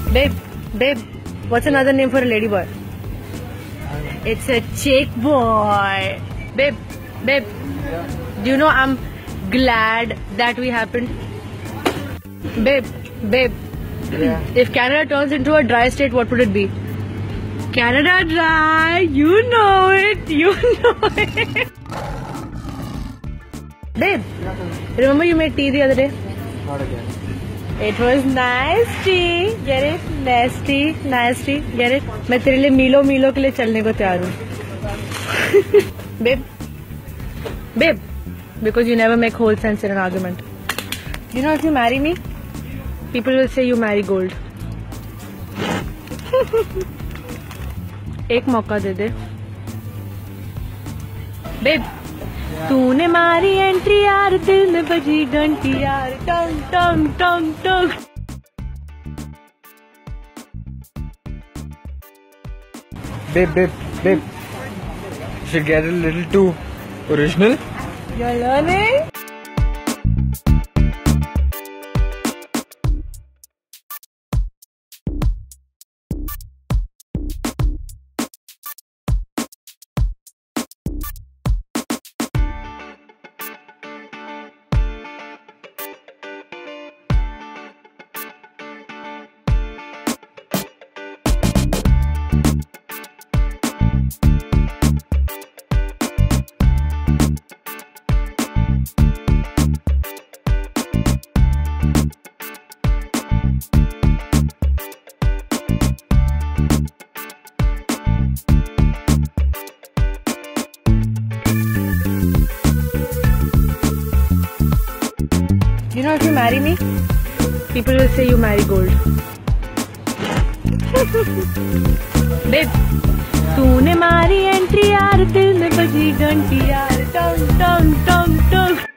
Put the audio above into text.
Babe, babe, what's another name for a lady boy? It's a chick boy. Babe, babe, do you know I'm glad that we happened? Babe, babe, if Canada turns into a dry state, what would it be? Canada dry, you know it, you know it. Babe, remember you made tea the other day? Not again. It was nasty. Get it? Nasty, nasty. Get it? मैं तेरे लिए मीलों मीलों के लिए चलने को तैयार हूँ. Babe, babe, because you never make whole sense in an argument. You know, if you marry me, people will say you marry gold. एक मौका दे दे. Babe, तूने मारी एंट्री यार, दिल में बजी घंटी यार, टंग टंग टंग टंग. Babe. You should get a little too original. You're learning. You know, if you marry me, people will say you marry gold. Babe, तूने मारी एंट्री यार, दिल में बजी घंटी यार, टंग टंग टंग टंग.